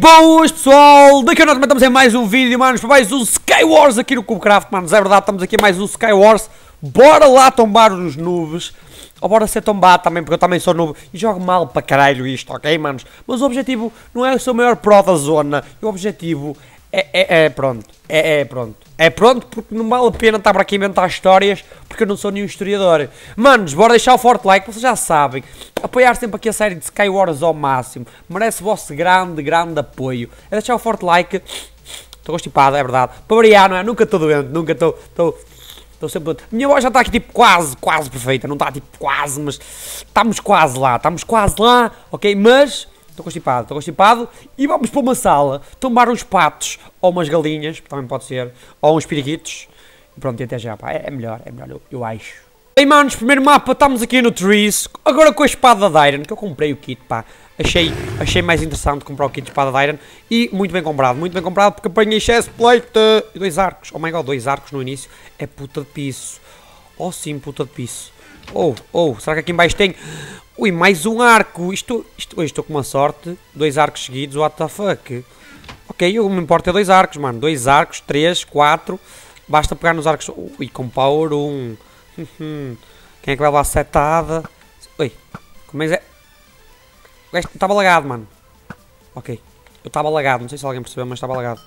Boas pessoal, daqui a nós também estamos em mais um vídeo, manos, para mais um Skywars aqui no Cubecraft, manos, é verdade, estamos aqui em mais um Skywars. Bora lá tombar os noobs, ou bora ser tombado também, porque eu também sou noob e jogo mal para caralho isto, ok, manos? Mas o objetivo não é ser o maior pro da zona, o objetivo é pronto, porque não vale a pena estar para aqui a inventar histórias, porque eu não sou nenhum historiador. Manos, bora deixar o forte like, vocês já sabem, apoiar sempre aqui a série de Skywars ao máximo, merece o vosso grande apoio. É deixar o forte like, estou constipado, é verdade, para variar, não é? Nunca estou doente, nunca estou sempre doente. A minha voz já está aqui tipo quase perfeita, não está tipo quase, mas estamos quase lá, ok? Mas estou constipado e vamos para uma sala, tomar uns patos ou umas galinhas, também pode ser, ou uns periquitos. E pronto, e até já, pá, é melhor, eu acho. Ei, manos, primeiro mapa, estamos aqui no Trees, agora com a espada de Iron, que eu comprei o kit, pá. Achei mais interessante comprar o kit de espada de Iron e muito bem comprado, porque apanhei chestplate e 2 arcos. Oh my god, 2 arcos no início, é puta de piso. Oh sim, puta de piso. Será que aqui em baixo tem... Ui, mais um arco, hoje estou com uma sorte, 2 arcos seguidos, what the fuck. Ok, eu me importo é 2 arcos, mano, 2 arcos, 3, 4, basta pegar nos arcos, ui, com power 1. Quem é que vai lá setada? Ui, como é que é? O gajo estava lagado, mano. Ok, eu estava lagado, não sei se alguém percebeu, mas estava lagado.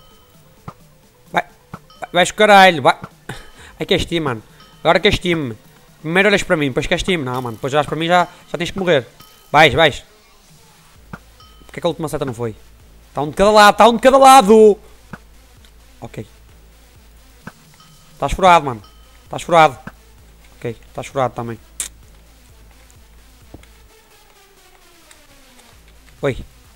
Vais com caralho, vai. Ai, que este, mano. Agora que este-me. Primeiro olhas para mim, depois que este-me. Não, mano, depois olhas para mim já tens que morrer. Vais. Porque é que a última seta não foi? Está um de cada lado, Ok. Estás furado, mano. Estás furado. Ok, estás furado também. Oi.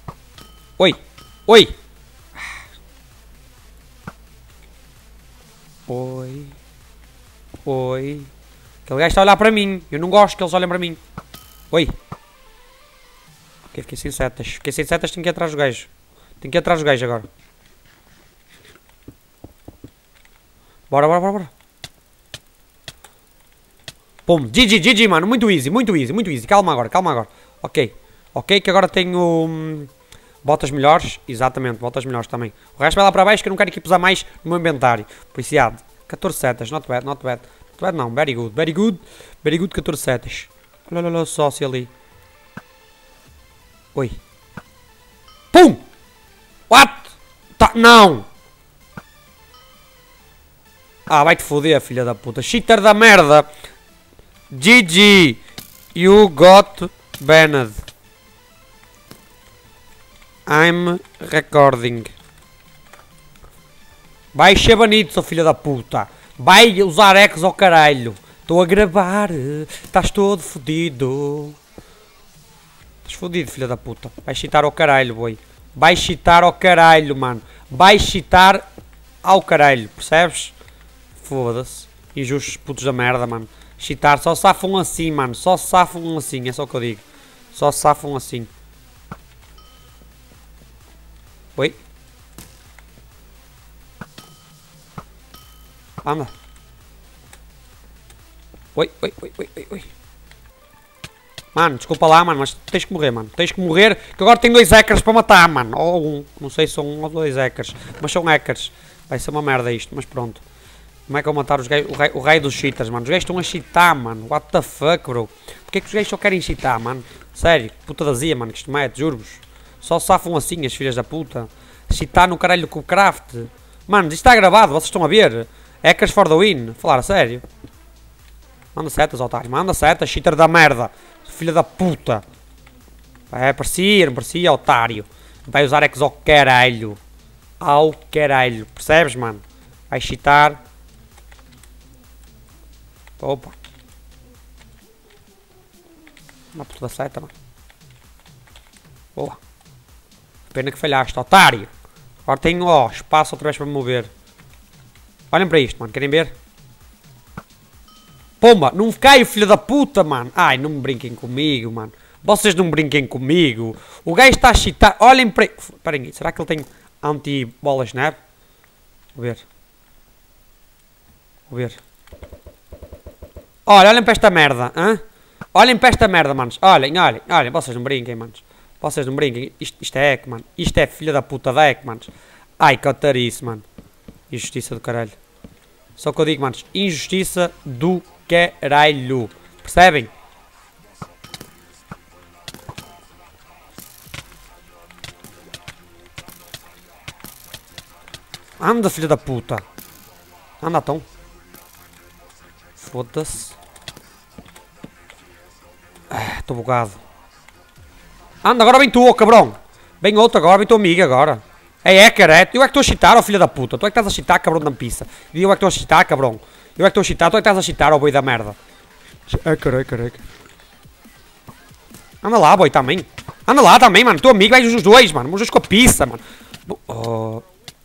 Aquele gajo está a olhar para mim. Eu não gosto que eles olhem para mim. Oi. Ok, fiquei sem setas. Tenho que ir atrás do gajo. Agora. Bora. Pum, GG, mano. Muito easy. Calma agora. Ok, que agora tenho... botas melhores. Exatamente, botas melhores também. O resto vai lá para baixo que eu não quero aqui pesar mais no meu inventário. Policiado. 14 setas, not bad. Não, very good, 14 setas. Olha o sócio ali. Oi. Pum! What? Não! Ah, vai-te foder, filha da puta. Cheater da merda. GG. You got banned. I'm recording. Vai ser banido, seu filho da puta. Vai usar X ao caralho. Estou a gravar. Estás todo fodido. Estás fodido, filho da puta. Vai cheatar ao caralho, boi. Vai cheatar ao caralho, mano. Vai cheatar ao caralho. Percebes? Foda-se. Injustos putos da merda, mano. Cheatar. Só safam assim, mano. É só o que eu digo. Só safam assim. Oi. Anda. Oi. Mano, desculpa lá, mano, mas tens que morrer, mano. Tens que morrer, que agora tenho 2 hackers para matar, mano. Ou um. Não sei se são 1 ou 2 hackers. Mas são hackers. Vai ser uma merda isto, mas pronto. Como é que eu vou matar os gajos, o rei dos cheaters, mano? Os gajos estão a cheatar, mano. What the fuck, bro? Porquê que os gajos só querem cheatar, mano? Sério, puta da zia, mano, que isto mete, juro-vos. Só safam assim, as filhas da puta. Cheatar no caralho do Cubecraft. Mano, isto está gravado, vocês estão a ver? Hackers for the win. Falar a sério. Manda setas, otário. Manda setas, cheater da merda. Filha da puta. Não parecia, otário. Vai usar X ao caralho. Percebes, mano? Vai cheatar. Opa. Uma puta da seta, mano. Boa. Pena que falhaste, otário. Agora tenho, espaço outra vez para me mover. Olhem para isto, mano. Querem ver? Pomba, não caio, filho da puta, mano. Ai, não me brinquem comigo, mano. Vocês não brinquem comigo. O gajo está a cheatar. Olhem para... Esperem aí, será que ele tem anti-bola snap? Vou ver. Olhem para esta merda, hã? Olhem para esta merda, manos. Olhem. Vocês não brinquem, manos. Vocês não brinquem. Isto é hack, mano. Isto é filha da puta de hack, mano. Ai, catarice, mano. Injustiça do caralho. Só que eu digo, manos. Injustiça do caralho. Percebem? Anda, filha da puta. Anda, então. Foda-se. Estou bugado. Anda, agora vem tu, cabrão. Vem outro agora, vem tua amiga agora. É, cara, eu é que estou a chitar, ó filha da puta. Tu é que estás a chitar, cabrão da pista. E eu é que estou a chitar, cabrão. Eu é que estou a chitar, tu é que estás a chitar, ó boi da merda. É, careca. Anda lá, boi, também. Anda lá também, mano. Teu amigo, vai os dois, mano. Os dois com a pista, mano. Oh.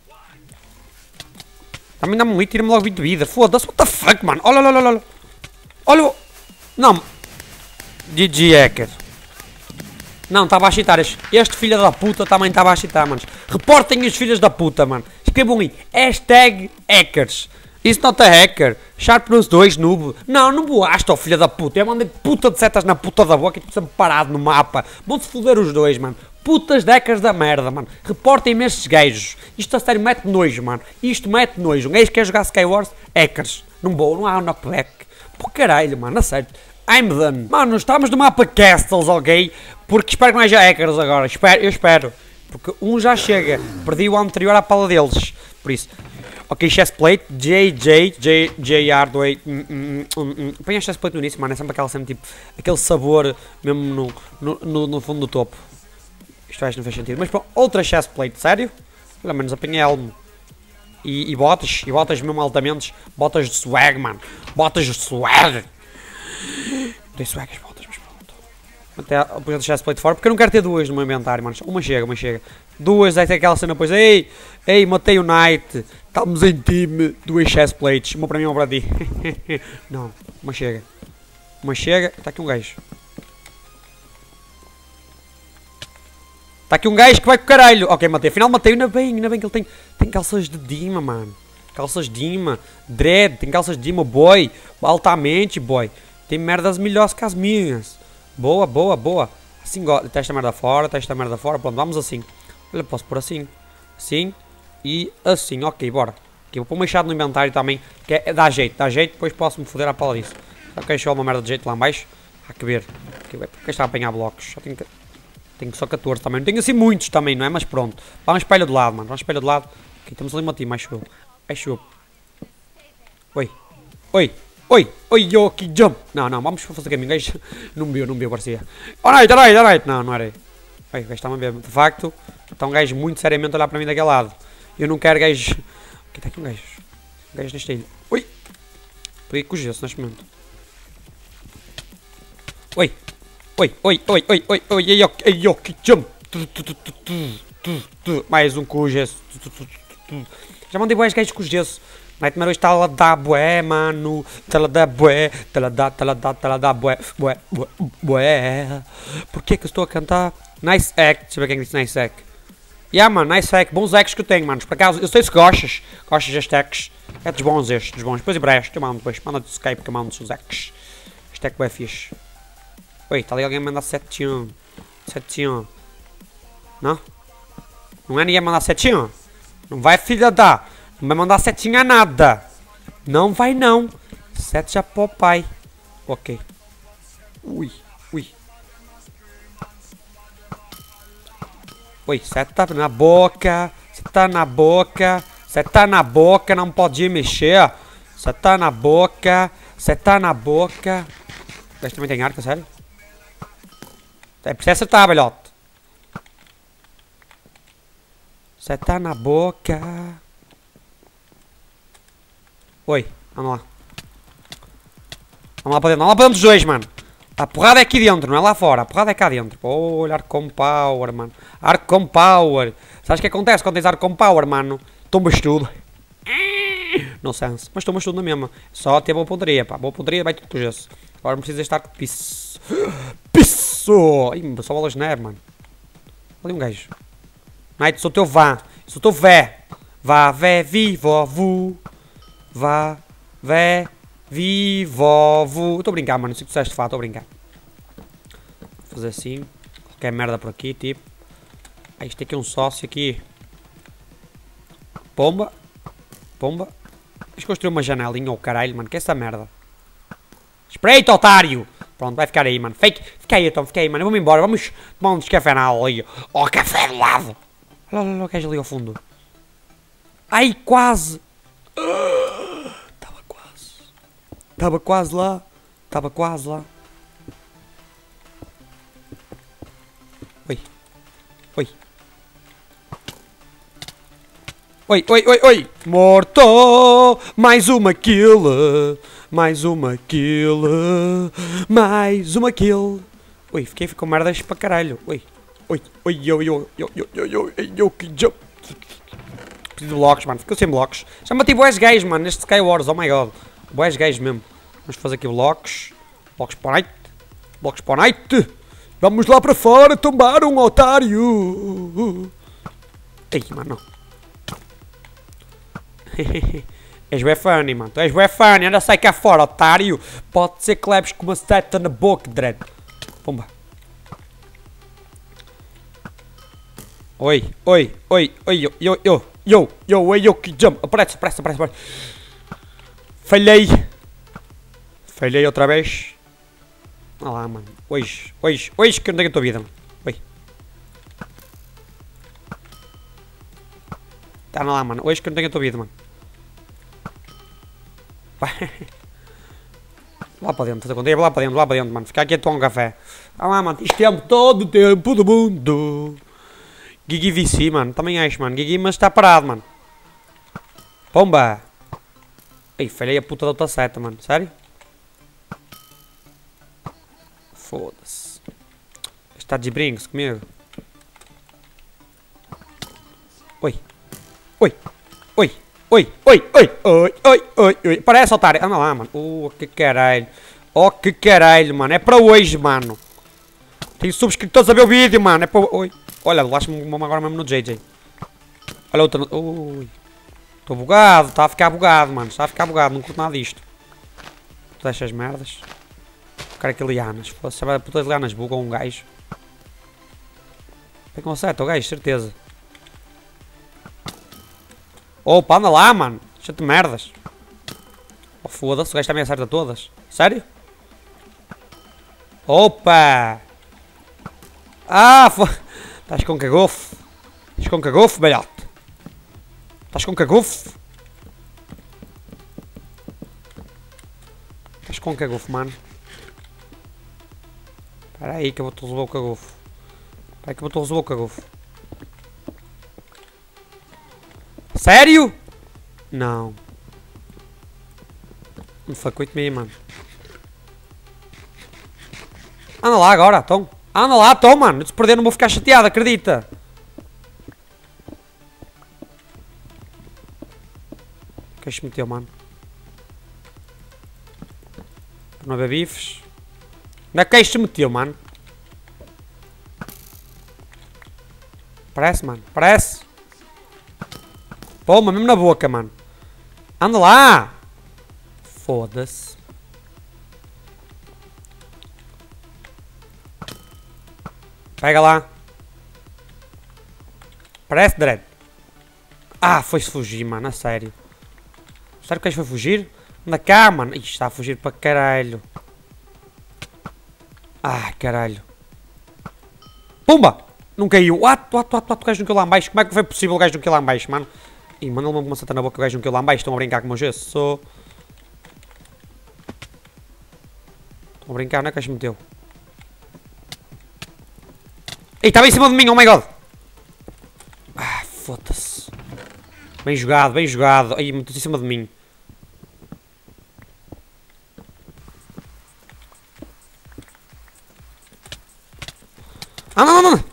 Também dá-me um hit, tira-me logo 20 de vida. Foda-se, what the fuck, mano. Olha. Olha. Não. GG hacker. Não, estava a chitar. Este filho da puta também estava a chitar, manos. Reportem os filhos da puta, mano. Escrevam aí. Hashtag hackers. Isso não é hacker. Sharpness 2, noob. Não boaste, ó filho da puta. Eu mandei puta de setas na puta da boca e tu sempre parado no mapa. Vão-se foder os dois, mano. Putas de hackers da merda, mano. Reportem-me estes gajos. Isto a sério mete nojo, mano. Isto mete nojo. Um gajo que quer jogar Skywars, hackers. Não há knockback. Por caralho, mano. A sério. I'm done. Mano, estamos no mapa Castles, ok? Porque espero que não haja hackers agora. Eu espero. Porque um já chega. Perdi o anterior à pala deles. Por isso. Ok, chestplate. JR do põe a chestplate no início, mano. É sempre aquela sempre tipo. Aquele sabor mesmo no fundo do topo. Isto não fez sentido. Mas pronto, outra chestplate, sério? Pelo menos apanhei elmo. E botas. E botas mesmo altamente. Botas de swag, mano. Botas de swag. Tem swag as botas, mas pronto. Até depois deixar esse plate fora, porque eu não quero ter duas no meu inventário, mano. Uma chega. Duas, é aquela cena depois. Ei, matei o Knight. Estamos em time. Duas chest plates. Uma para mim, uma para ti. Não, uma chega. Está aqui um gajo. Está aqui um gajo que vai com o caralho. Ok, matei. Afinal matei. Ainda bem que ele tem calças de Dima, mano. Calças de Dima. Dread. Tem calças de Dima, boy. Altamente, boy. Tem merdas melhores que as minhas. Boa. Assim, testa a merda fora. Pronto, vamos assim. Olha, posso pôr assim. Assim. E assim. Ok, bora. Aqui, vou pôr uma enxada no inventário também. Que é, dá jeito. Depois posso-me foder à pala disso. Só que achou uma merda de jeito lá em baixo. Há que ver. Porque está a apanhar blocos. Só tenho só 14 também. Não tenho assim muitos também, não é? Mas pronto. Vamos espelho de lado, mano. Ok, estamos ali uma team. Acho eu. Oi, Yoki Jump. Não, vamos fazer caminho. Gajo não me viu, parecia. Alright. Não era aí. O gajo está-me a ver. De facto, está um gajo muito seriamente a olhar para mim daquele lado. Eu não quero gajo. Aqui está aqui um gajo. Um gajo nesta ilha. Oi. Podia ir com o gesso neste momento. Oi, Yoki Jump. Mais um com o gesso. Já mandei boas gajos com o gesso. Nightmare hoje está a dar bué, mano. Tela da bué. Bué. Por que eu estou a cantar? Nice act. Deixa eu ver quem disse nice act. Mano, nice act. Bons acts que eu tenho, mano. Por acaso, eu sei se gostas. Gostas destes acts. É dos bons estes, dos bons. Depois empresta, eu mando depois. Manda-te o Skype que eu mando os acts. Este act é fixe. Oi, está ali alguém a mandar 7-1. Não? Não é ninguém a mandar 7-1? Não vai, filha da... Não vai mandar setinha nada. Não vai não. 7 já pro pai. Ok. Ui. Oi, 7 tá na boca. Você tá na boca. Não pode mexer. Você tá na boca. Este também tem arco, sério? É preciso acertar, velhote. Você tá na boca. Oi, vamos lá. Vamos lá para dentro dos dois, mano. A porrada é aqui dentro, não é lá fora. A porrada é cá dentro. Olha, arco com power, mano. Arco com power. Sabes o que acontece quando tens arco com power, mano? Tombas tudo. No sense. Mas tombas tudo na mesma. Só ter boa pontaria, pá. Boa pontaria vai tudo com gesso. Agora não precisa estar com piso. Ih, só bolas de neve, mano. Ali um gajo. Night, sou teu vá. Sou teu vé. Vá, vé, vivo, vu. Vá, vé, vivo, vu. Estou a brincar, mano. Não sei o que tu disseste de fato, estou a brincar. Vou fazer assim. Que é merda por aqui, tipo. Ah, isto aqui é um sócio aqui. Pomba. Pomba. Tens de construir uma janelinha ou caralho, mano. Que é essa merda? Espreita, otário! Pronto, vai ficar aí, mano. Fica aí, então, fica aí, mano. Vamos embora. Vamos tomar um descafé na aula ali. Ó, café do lado. Olha, olha, olha o gajo ali ao fundo. Ai, quase. Estava quase. Estava quase lá. Estava quase lá. Oi. Oi. Oi, oi, oi, oi. Morto. Mais uma kill. Mais uma kill. Mais uma kill. Oi, fiquei com merdas para caralho. Oi. Oi, oi, eu, que jump. Preciso de blocos, mano. Ficou sem blocos. Já meti boas gays, mano, neste Skywars. Oh my god. Boas gays mesmo. Vamos fazer aqui blocos. Blocos para night. Blocos para night. Vamos lá para fora tombar um otário. Ei, mano. És bué funny, mano. Tu és bué funny. Anda, sai cá fora, otário. Pode ser que leves com uma seta na boca, dread. Pumba. Oi, oi, oi, oi, eu, que jump. Aparece. Falhei. Falhei outra vez. Olha lá, mano. Hoje que eu não tenho a tua vida, mano. Oi. Tá lá, mano. Hoje que eu não tenho a tua vida, mano. Lá para dentro, lá para dentro, mano. Ficar aqui a tomar um café. Ah lá, mano. Isto tempo, todo o tempo do mundo. Gigi VC, mano. Também acho, mano. Gigi, mas está parado, mano. Pomba. Ei, falhei a puta da outra seta, mano. Sério? Foda-se. Está de brincos comigo? Oi. Oi. Oi. Oi. Oi. Oi. Oi. Oi. Oi. Oi. Parece, otário. Anda lá, mano. Que caralho. Oh, que caralho, mano. É para hoje, mano. Tenho subscritores a ver o vídeo, mano. É para... Oi. Olha, lasca-me agora mesmo no JJ. Olha outra... Ui. Estou bugado. Está a ficar bugado, mano. Está a ficar bugado. Não curto nada disto. Todas estas merdas. Quero aqui lianas. Se a puta de lianas bugam um gajo. Bem conserta o gajo, certeza. Opa, anda lá, mano. Deixa-te merdas. Oh, foda-se. O gajo também acerta todas. Sério? Opa! Ah, estás com cagofo. Estás com cagofo, velhote. Estás com cagofo. Estás com cagofo, mano. Espera aí que eu vou-te resolver o cagofo. Espera aí que eu vou-te resolver o cagofo. Sério? Não. Não fuck with me, mano. Anda lá agora, então. Anda lá, então, mano. Se perder não vou ficar chateado, acredita. O que é que se meteu, mano? Para não haver bifes. Onde é que se meteu, mano? Parece, mano. Parece. Pô, mesmo na boca, mano. Anda lá. Foda-se. Pega lá. Parece, Dredd. Ah, foi-se fugir, mano. A sério. Sério que eles foi fugir? Anda cá, mano. Ixi, está a fugir para caralho. Ah, caralho. Pumba! Não caiu. O gajo não caiu lá em baixo. Como é que foi possível o gajo não caiu lá em baixo, mano? Ih, mano, ele uma seta na boca. O gajo não caiu lá em baixo. Estão a brincar com o meu gesso. Estão a brincar, não é que se meteu? Ei, estava em cima de mim, oh my god! Ah, foda-se. Bem jogado, bem jogado. Ai, meteu-se em cima de mim. Ah, não.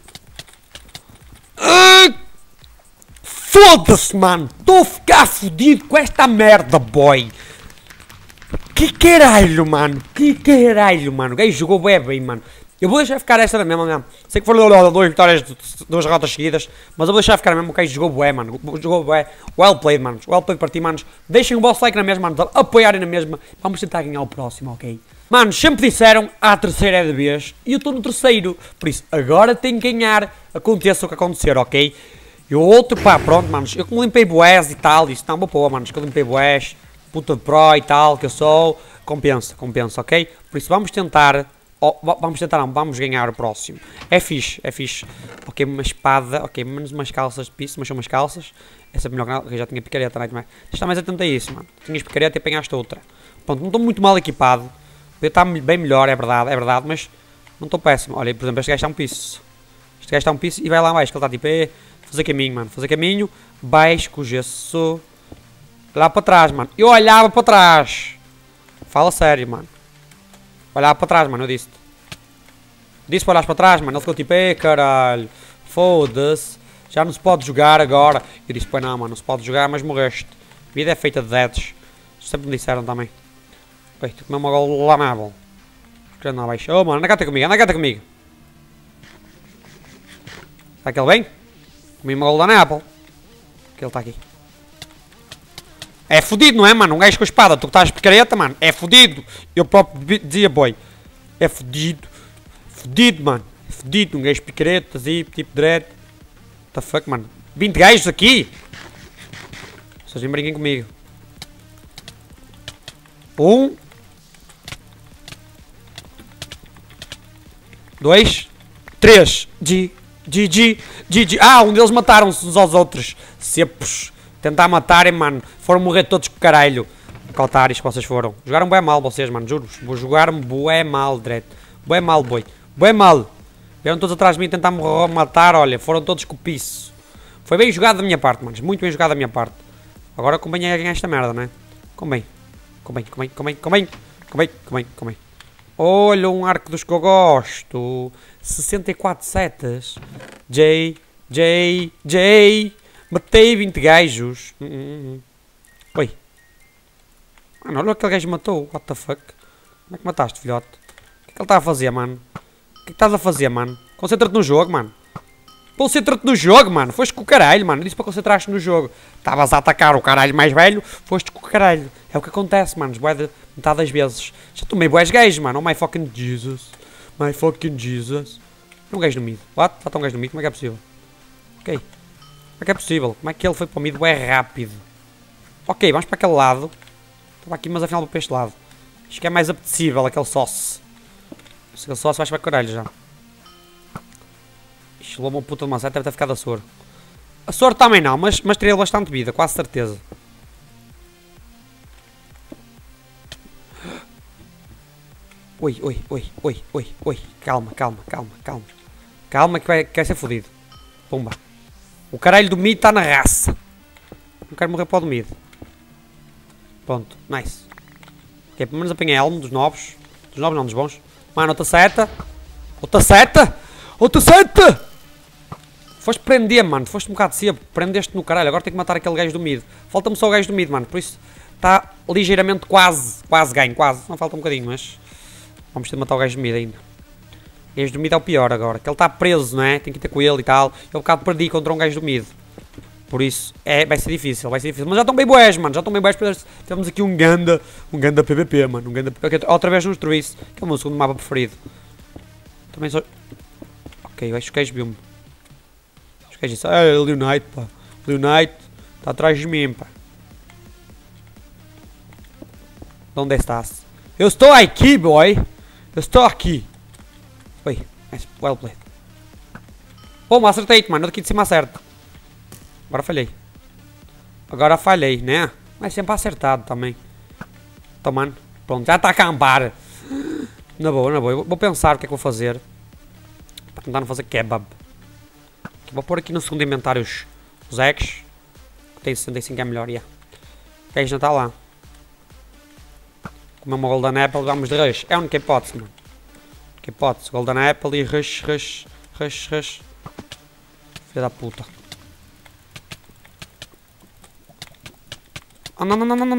Foda-se, mano. Estou a ficar fodido com esta merda, boy. Que caralho, mano. O gajo jogou bem, mano. Eu vou deixar ficar esta mesmo. Sei que foram 2 vitórias, 2 derrotas seguidas. Mas eu vou deixar ficar mesmo. O gajo jogou bué, mano. Jogou bué. Well played, manos. Well played para ti, manos. Deixem o vosso like na mesma, manos. Apoiarem na mesma. Vamos tentar ganhar o próximo, ok? Mano, sempre disseram a terceira é de vez e eu estou no terceiro. Por isso, agora tenho que ganhar, aconteça o que acontecer, ok? E o outro, pá, pronto, manos. Eu como limpei boés e tal, isso não, boa, manos. Que eu limpei boés, puta de pro e tal, que eu sou. Compensa, ok? Por isso, vamos tentar. Oh, vamos tentar, não, vamos ganhar o próximo. É fixe, é fixe. Ok, uma espada, ok, menos umas calças de piso, mas são umas calças. Essa é melhor que nada, eu já tinha picareta, não é? Está mais atento a isso, mano. Tinhas picareta e apanhaste outra. Pronto, não estou muito mal equipado. Eu estou bem melhor, é verdade, mas não estou péssimo. Olha, por exemplo, este gajo está um piso. Este gajo está um piso e vai lá abaixo, que ele está tipo, fazer caminho, mano. Fazer caminho, baixo, com gesso. Lá para trás, mano. Eu olhava para trás. Fala sério, mano. Olhava para trás, mano, eu disse-te. Disse para olhar para trás, mano. Ele ficou tipo, caralho. Foda-se. Já não se pode jogar agora. Eu disse, pois não, mano, não se pode jogar, mas morreste. A vida é feita de deads. Sempre me disseram também. Oi, tu comeu uma gola lá na bola. Querendo lá abaixo. Oh, mano, anda cá ter comigo. Está aquele bem? Comi uma gola na Apple. Que ele está aqui. É fodido, não é, mano? Um gajo com a espada, tu que estás picareta, mano. É fodido. Eu próprio dizia, boy. É fodido. Fodido, mano. É fodido. Um gajo picareta, zip, tipo dread. What the fuck, mano? 20 gajos aqui? Vocês nem brinquem comigo. 1 2 3 GG. Ah, um deles mataram-se uns aos outros. Cepos. Tentar matarem, mano. Foram morrer todos com o caralho. Caltários que vocês foram. Jogaram bué mal vocês, mano. Juro-vos. Jogaram bué mal, dread. Bué mal, boy. Bué mal. Vieram todos atrás de mim tentar me matar. Olha, foram todos com o piso. Foi bem jogado da minha parte, manos. Muito bem jogado da minha parte. Agora convém a ganhar esta merda, né? Convém. Convém. Olha, um arco dos que eu gosto. 64 setas. J. Matei 20 gajos. Oi. Mano, olha o que aquele gajo matou. What the fuck? Como é que mataste, filhote? O que é que ele está a fazer, mano? O que é que estás a fazer, mano? Concentra-te no jogo, mano. Concentra-te no jogo, mano. Foste com o caralho, mano. Disse para concentrar-te no jogo. Estavas a atacar o caralho mais velho. Foste com o caralho. É o que acontece, mano. Metade das vezes. Já tomei bués gajos, mano. Oh my fucking Jesus. My fucking Jesus. Um gajo no mid. What? Falta um gajo no mid. Como é que é possível? Ok. Como é que é possível? Como é que ele foi para o mid? É rápido. Ok, vamos para aquele lado. Estava aqui, mas afinal vou para este lado. Acho que é mais apetecível aquele sauce. Aquele sauce vai para caralho já. Ixi, levou uma puta de uma seta, deve ter ficado a soro. A soro também não, mas teria bastante vida, quase certeza. Oi. Calma. Calma que vai ser fodido. Pumba. O caralho do mid está na raça. Não quero morrer para o do mid. Pronto, nice. Ok, pelo menos apanhei elmo dos novos. Dos novos não, dos bons. Mano, outra seta. Foste prender, mano. Foste um bocado cedo. Prendeste no caralho. Agora tenho que matar aquele gajo do mid. Falta-me só o gajo do mid, mano. Por isso está ligeiramente quase ganho. Quase. Não falta um bocadinho, mas vamos ter de matar o gajo do mid ainda. O gajo do mid é o pior agora. Que ele está preso, não é? Tem que ir ter com ele e tal. Eu um bocado perdi contra um gajo do mid. Por isso, vai ser difícil. Mas já estão bem boés, mano. Já estão bem boés. Temos aqui um ganda PVP, mano. Outra vez nos destruísse. Que é o meu segundo mapa preferido. Também só... Ok, acho que o gajo viu-me. Acho que o gajo disse, Leonite, pá. Leonite está atrás de mim, pá. Onde estás? Eu estou aqui, boy. Eu estou aqui. Oi, well played. Pô, acertei-te, mano. Eu daqui de cima acerto. Agora falhei, né? Mas sempre acertado também. Tomando. Pronto, já está a acampar. Na boa. Vou pensar o que é que vou fazer. Para tentar não fazer kebab. Vou pôr aqui no segundo inventário os eggs. Que tem 65, é melhor, yeah. O gajo já está lá. Comer uma Golden Apple, vamos de rush. É a única hipótese, mano. Que hipótese. Golden Apple e rush. Filha da puta. Anda.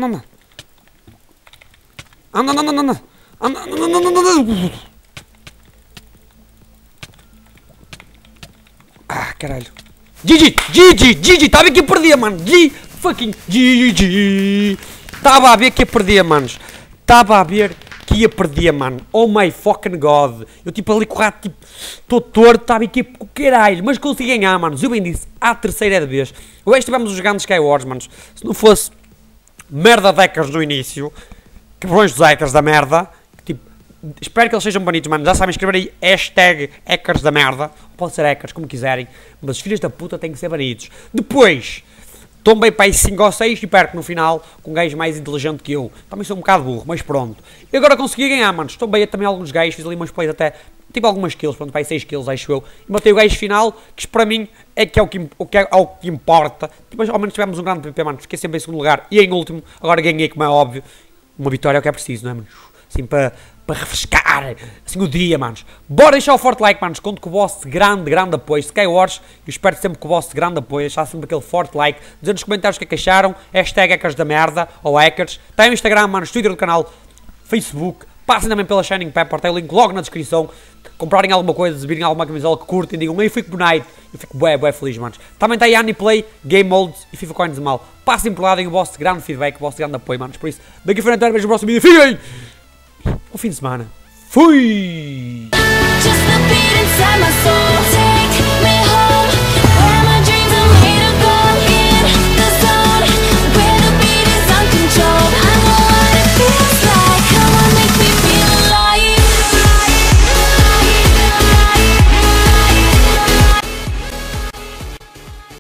Ah, caralho. GG, estava aqui a perder, mano. GG. Estava a ver que ia perder, manos. Estava a ver que ia perder, mano. Oh my fucking god. Eu tipo ali com o rato, tipo, estou torto, estava aqui com o caralho. Mas consegui ganhar, manos. Eu bem disse, à terceira vez. Hoje estivemos jogando Skywars, manos. Se não fosse merda de hackers no início, cabrões dos hackers da merda, tipo, espero que eles sejam bonitos, mano. Já sabem escrever aí hashtag hackers da merda. Pode ser hackers, como quiserem. Mas os filhos da puta têm que ser bonitos. Depois, tombei para aí 5 ou 6 e perco no final com um gajo mais inteligente que eu. Também sou um bocado burro, mas pronto. E agora consegui ganhar, mano. Tombei também alguns gajos, fiz ali umas plays até. Tive algumas kills, pronto, para aí 6 kills, acho eu. E matei o gajo final, que para mim é o que importa. Mas ao menos tivemos um grande PP, mano. Fiquei sempre em segundo lugar e em último. Agora ganhei, como é óbvio. Uma vitória é o que é preciso, não é, mano? Assim, para refrescar assim o dia, manos. Bora deixar o forte like, manos. Conto com o vosso grande apoio. Skywars, eu espero sempre com o vosso grande apoio. Deixar sempre aquele forte like. Dizer nos comentários o que é que acharam. Hashtag hackers da merda ou hackers. Tem o Instagram, manos. Twitter do canal. Facebook. Passem também pela Shining Pepper. Tem o link logo na descrição. Comprarem alguma coisa, virem alguma camisola que curtem. Digam, eu fico bonito. Eu fico bué feliz, manos. Também tem Aniplay, Game Modes e FIFA Coins de Mal. Passem por lá, deem o vosso grande feedback, o vosso grande apoio, manos. Por isso, daqui a frente, vejo no próximo vídeo. Fiquem! Bom fim de semana. Fui!